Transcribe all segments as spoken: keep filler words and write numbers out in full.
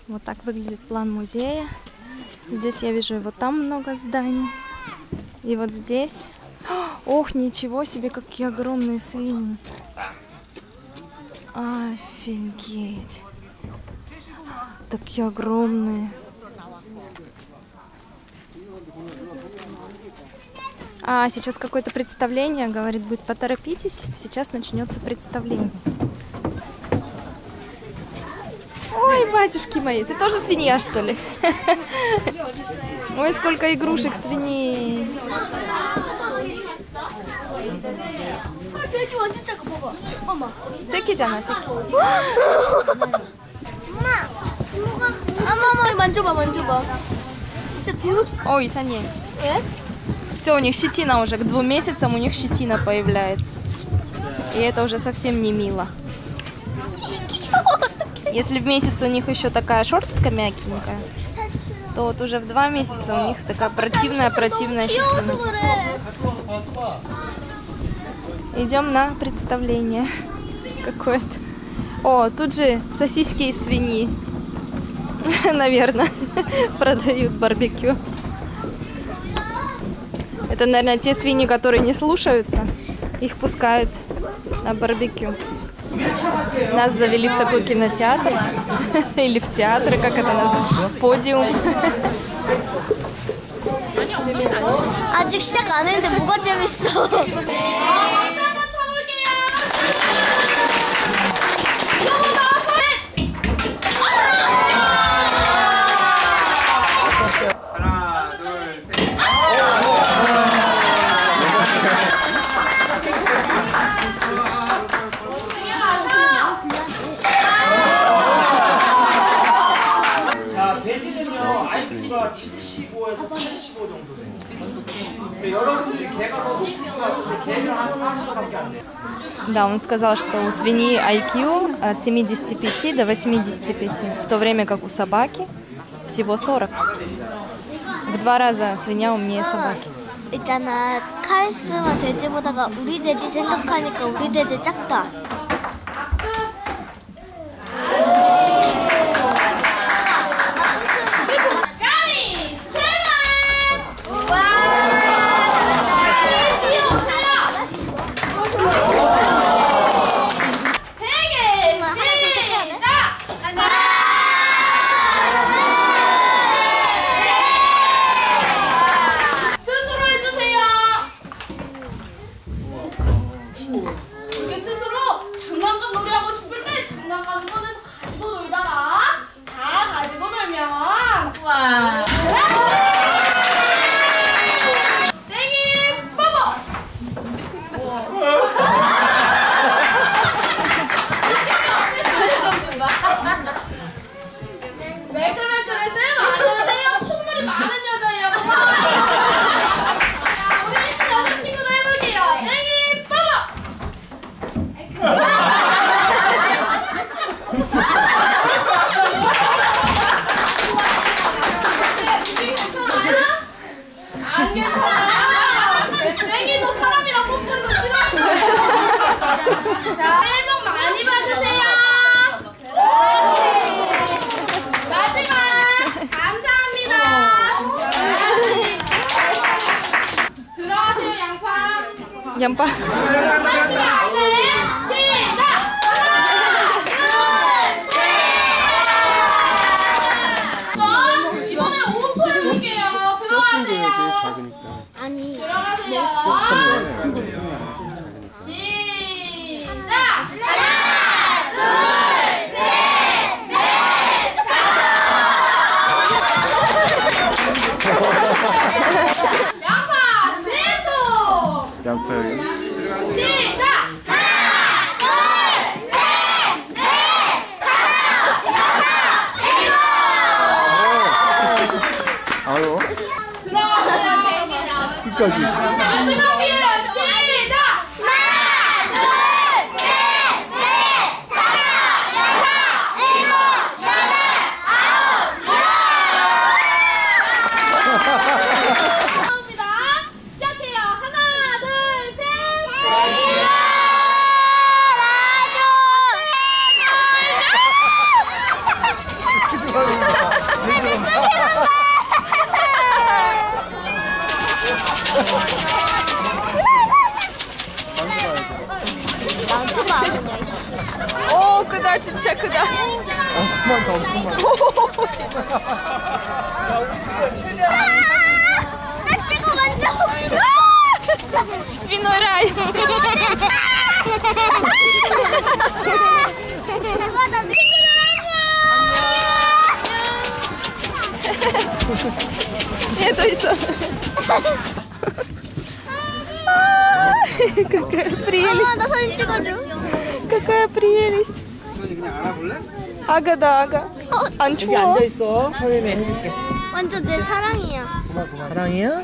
Вот так выглядит план музея. Здесь я вижу, вот там много зданий. И вот здесь. Ох, ничего себе, какие огромные свиньи. Офигеть. Такие огромные. А, сейчас какое-то представление, говорит, будет, поторопитесь, сейчас начнется представление. Ой, батюшки мои, ты тоже свинья, что ли? Ой, сколько игрушек свиней. 새끼잖아, 새끼. А мама, 만져봐, 만져봐. 진짜 대박. Ой, Саня. Все, у них щетина уже, к двум месяцам у них щетина появляется. И это уже совсем не мило. Если в месяц у них еще такая шерстка мягенькая, то вот уже в два месяца у них такая противная-противная щетина. Идем на представление какое-то. О, тут же сосиски из свиньи. Наверное, продают барбекю. Это, наверное, те свиньи, которые не слушаются. Их пускают на барбекю. Нас завели в такой кинотеатр. Или в театр, как это называется? Подиум. 아직 시작 안 했는데 뭐가 재밌어? 아이큐가 칠십오에서 팔십오 정도 돼요. 여러분들이 개가 더 높은 것 같은데 개는 한 사십밖에 안 돼요. Да, он сказал, что у свиньи ай кью от семидесяти пяти до восьмидесяти пяти, в то время как у собаки всего сорок. В два раза свинья умнее собаки. 있잖아, 카리스마 돼지보다가 우리 돼지 생각하니까 우리 돼지 작다. 양파. 맞추면 안 돼. 시작. 하나, 둘, 셋. 자, 이번에 오 초 해볼게요. 들어가세요. 아니. 들어가세요. 시작. 하나, 둘, 셋, 넷, 다섯. 양파 칠 초. 양파 여기. 시작! 하나, 둘, 셋, 넷, 다섯, 여섯, 일곱! 아유. 들어가세요. 끝까지. 마지막 기회요. 시작! 하나, 둘, 셋, 넷, 다섯, 여섯, 일곱, 여덟, 아홉, 열! 감사합니다. 시작해요. 하나, 둘, 셋! 아 진짜? 그만 더, 그만. 야, 우리 친구야, 최대한. 나 찍어 만져보고 싶어. Свиной рай. 와, 나 친구들 안녕. Это 있어. Какая прелесть. 엄마, 나 사진 찍어줘. Какая прелесть. 그냥 알아볼래? Ага, да, ага. 안 여기 추워? 앉아있어. 설명해 해줄게. 완전 내 사랑이야. 그만, 그만. 사랑이야?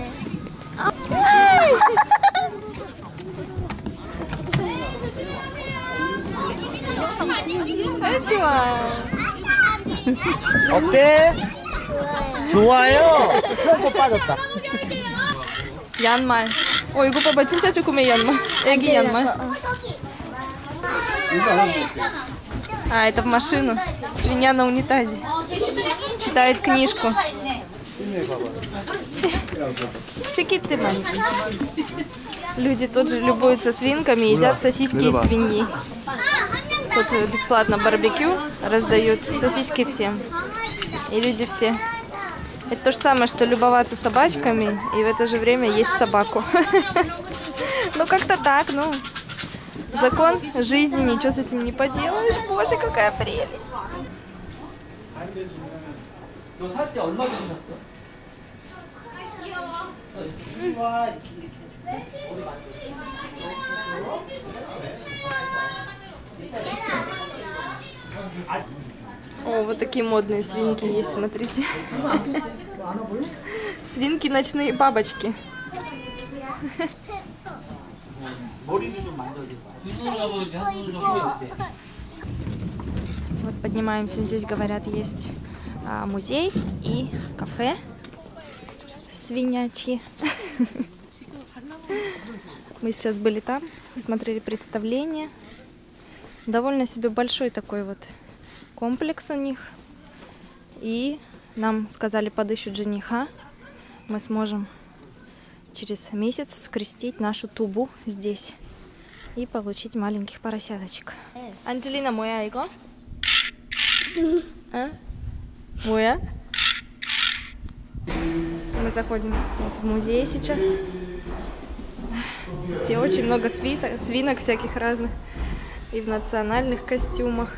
좋아. 어때? 좋아요. 수영복 빠졌다. 얀말. 어, 이거 봐봐. 진짜 조그매 얀말. 애기 얀말. А, это в машину. Свинья на унитазе. Читает книжку. Всякие ты маленький. Люди тут же любуются свинками, едят сосиски из свиньи. Тут бесплатно барбекю раздают сосиски всем. И люди все. Это то же самое, что любоваться собачками и в это же время есть собаку. Ну как-то так, ну. Закон жизни, ничего с этим не поделаешь. Боже, какая прелесть. 너 살 때 얼마 정도 샀어? О, вот такие модные свинки есть, смотрите. Свинки ночные бабочки. Вот поднимаемся, здесь говорят есть а, музей и кафе свинячьи. Мы сейчас были там, смотрели представление. Довольно себе большой такой вот комплекс у них. И нам сказали, подыщут жениха. Мы сможем через месяц скрестить нашу тубу здесь и получить маленьких поросяточек. Анджелина, 뭐야 이거? А? 뭐야? Мы заходим вот в музей сейчас. Где очень много свиток, свинок всяких разных. И в национальных костюмах.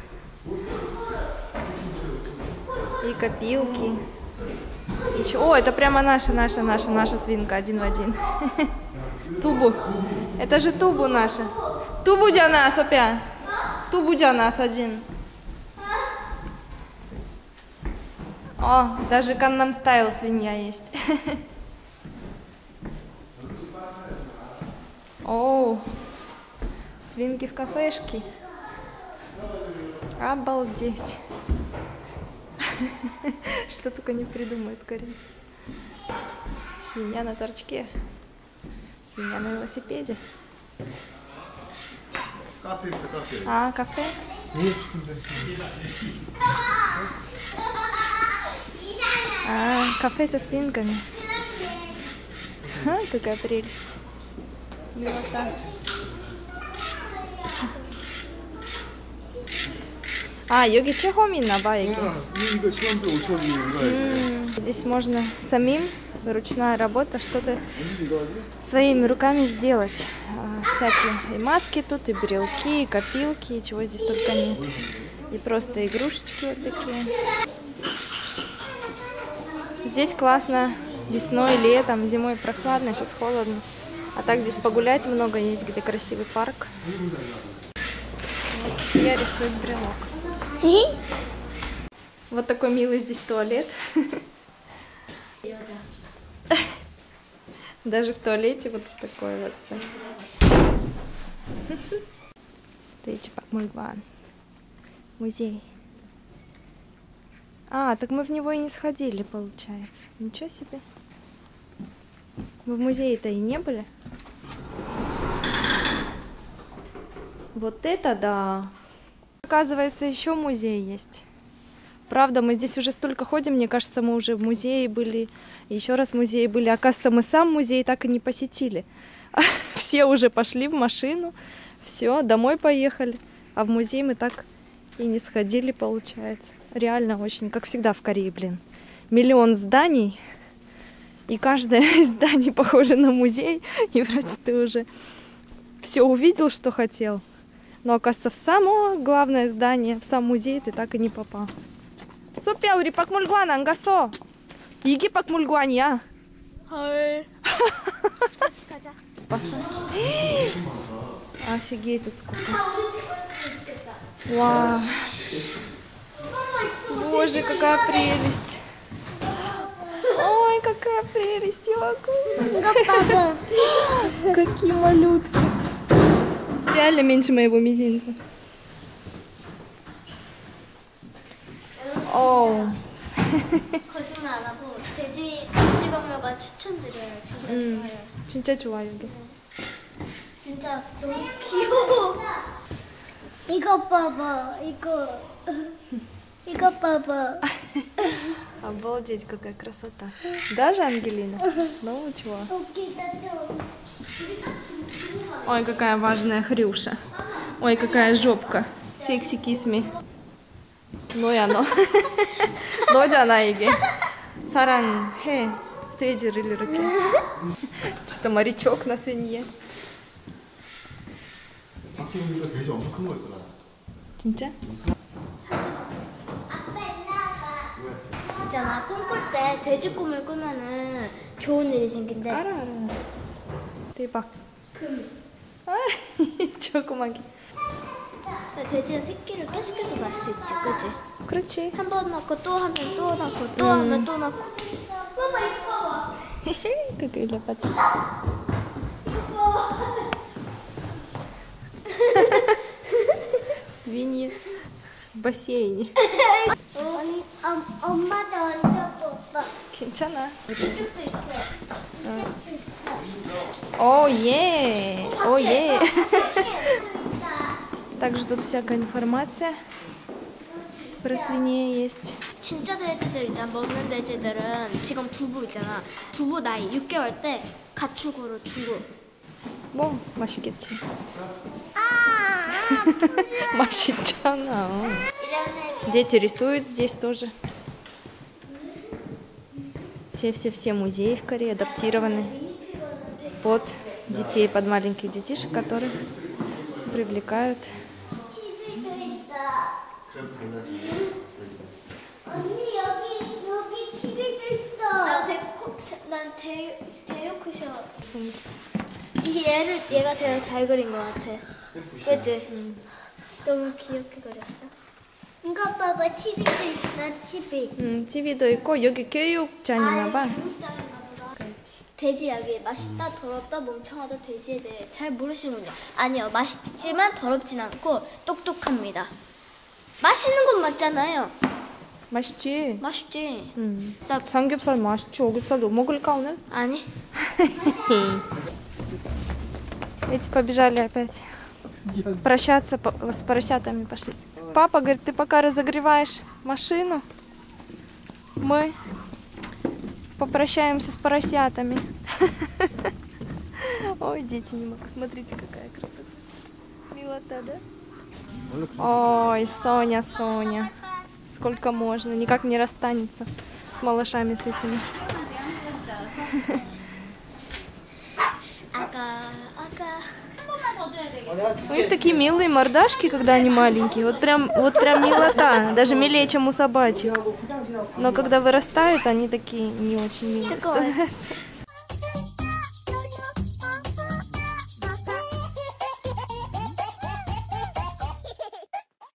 И копилки. Еще... О, это прямо наша, наша, наша, наша свинка, один в один. Тубу. Это же тубу наша. Тубу для нас опять. Тубу для нас один. О, даже Gangnam Style свинья есть. О, свинки в кафешке. Обалдеть. Что только не придумают корейцы. Свинья на торчке. Свинья на велосипеде. А, кафе? А, кафе со свинками. Ха, какая прелесть. Милота. А, 여기 체험 있나 봐, 여기. 음, здесь можно самим, ручная работа, что-то своими руками сделать. А, всякие и маски тут, и брелки, и копилки, и чего здесь только нет. И просто игрушечки вот такие. Здесь классно весной, летом, зимой прохладно, сейчас холодно. А так здесь погулять много есть, где красивый парк. Вот я рисую брелок. Вот такой милый здесь туалет. Даже в туалете вот такой вот все. Музей. А, так мы в него и не сходили, получается. Ничего себе. Мы в музее-то и не были. Вот это да. Оказывается, еще музей есть. Правда, мы здесь уже столько ходим, мне кажется, мы уже в музее были, еще раз в музее были. Оказывается, мы сам музей так и не посетили. Все уже пошли в машину, все, домой поехали. А в музей мы так И не сходили, получается. Реально очень, как всегда в Корее, блин. Миллион зданий. И каждое из зданий похоже на музей. И вроде ты уже все увидел, что хотел. Но, оказывается, в само главное здание, в сам музей ты так и не попал. 소피야, 우리 박물관 안 갔어. 이게 박물관이야. 헐. 같이 가자. 봤어? Офигеть, тут сколько. Вау. Боже, какая прелесть. Ой, какая прелесть, Яку. Какие малютки. Реально меньше моего мизинца. о우. 거짓말 안 하고 돼지 돼지 박물관 추천드려요. 진짜 음, 좋아요. 진짜 좋아 여기. 진짜 너무 귀여워. 이거 봐봐. 이거 이거 봐봐. Обалдеть, какая красота. Даже Ангелина? Ну чего? Ой, какая важная Хрюша. Ой, какая жопка. Секси кисми. Ну и оно. 너잖아 이게. 사랑해. 돼지를 이렇게. что-то морячок на свинье. 밖에 우리가 돼지 엄청 큰 거였잖아. 진짜? 있잖아. 꿈꿀 때 돼지 꿈을 꾸면은 좋은 일이 생긴대. 알아 알아. 대박. 아, 조그맣게. 돼지는 새끼를 계속해서 낳을 수 있지, 그치? 그렇지. 한 번 낳고 또 하면 또 낳고 또 음. 하면 또 낳고. 봐봐, 이거 봐봐. Какая лопата. Свиньи в бассейне. 아니, 어, 엄마도 얹어봐. 괜찮아. 이쪽도 있어. О, е! О, е! Также тут всякая информация про свиней есть. 진짜 돼지들 있잖아. 먹는 돼지들은 지금 두부 있잖아. 두부 나이 육 개월 때 가축으로 주고. 뭐, 맛있겠지. 아, 맛있잖아. 이런 Дети рисуют здесь тоже. Все-все-все музеи в Корее адаптированы под детей, под маленьких детишек, которых привлекают. 언니 여기 여기 집에도 있어. 난 데코 난 데, 데요크셔. 이게 얘를 얘가 제일 잘 그린 것 같아. 그치? 응. 너무 귀엽게 그렸어. 이거 봐봐, 치비도 있어, 치비. 음, 티비도 있고 여기 교육장이나 봐. 돼지 이야기 맛있다, 더럽다, 멍청하다 돼지에 대해 잘 모르시는군요. 아니요, 맛있지만 더럽진 않고 똑똑합니다. 맛있는 건 맞잖아요. 맛있지? 맛있지. 음. 나 삼겹살 맛있지? 오겹살도 먹을까 오늘? 아니. Эти побежали опять. Прощаться по- с поросятами пошли. Папа говорит, ты пока разогреваешь машину, мы попрощаемся с поросятами. Ой, дети, не могу. Смотрите, какая красота. Милота, да? Ой, Соня, Соня. Сколько можно. Никак не расстанется с малышами, с этими. 아가 아가. У них такие милые мордашки, когда они маленькие. Вот прям, вот прям милота. Даже милее, чем у собачек. Но когда вырастают, они такие не очень милые становятся.